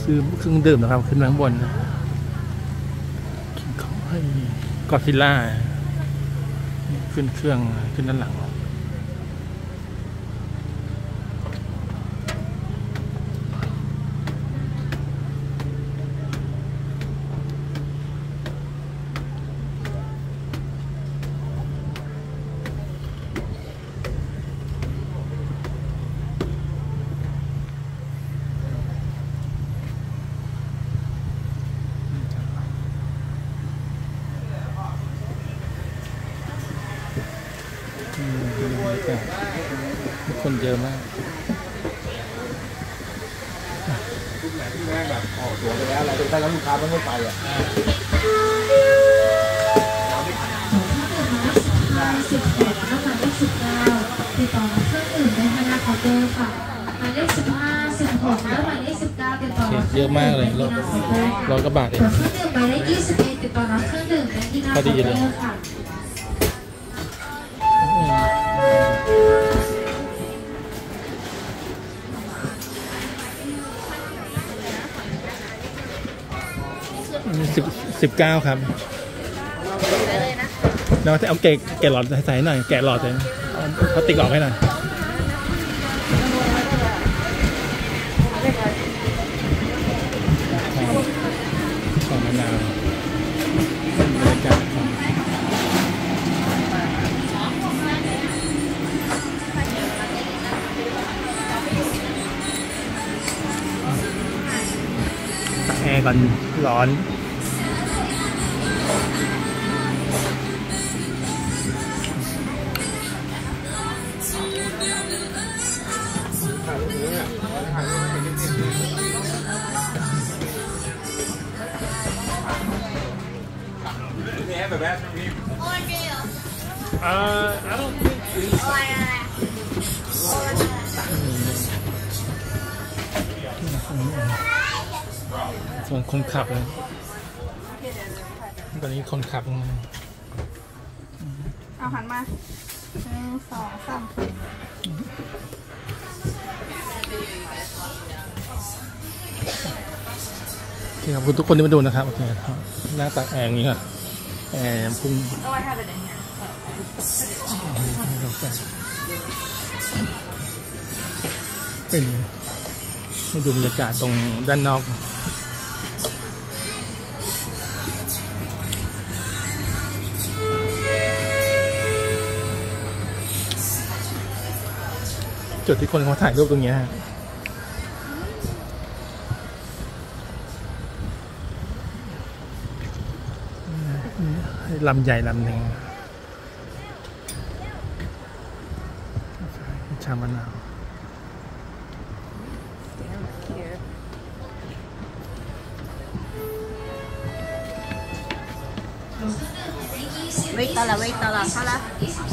ซื้อเครื่องดื่มนะครับขึ้นมาข้างบนกินของให้กอซิลล่าขึ้นเครื่องขึ้นด้านหลังคนเยอะมากที่แม่แบบออกตัวไปแล้วอะไรไปแล้วลูกค้าไม่ไปอ่ะ 18แล้วหมายเลข19ติดต่อเครื่องดื่มได้ที่หน้าเคาน์เตอร์ค่ะหมายเลข15 16แล้วหมายเลข19ติดต่อเยอะมากเลย100 กว่าบาทเองเครื่องดื่มหมายเลข21ติดต่อเครื่องดื่มได้ที่หน้าเคาน์เตอร์ค่ะ 19ครับแล้วเอาแกะหลอดใส่หน่อยแกะหลอดเลยเขาติดออกให้หน่อยของมะนาวบรรยากาศตักแอร์ก่อนร้อนส่วนคนขับเลยตอนนี้คนขับเอาหันมา1 2 3 โอเคขอบคุณทุกคนที่มาดูนะครับโอเคหน้าตาแอร์อย่างนี้ค่ะแอร์พุ่งเป็นให้ดูบรรยากาศตรงด้านนอกจุดที่คนเขาถ่ายรูปตรงนี้ฮะลำใหญ่ลำหนึ่งชามะนาว wait 到了好了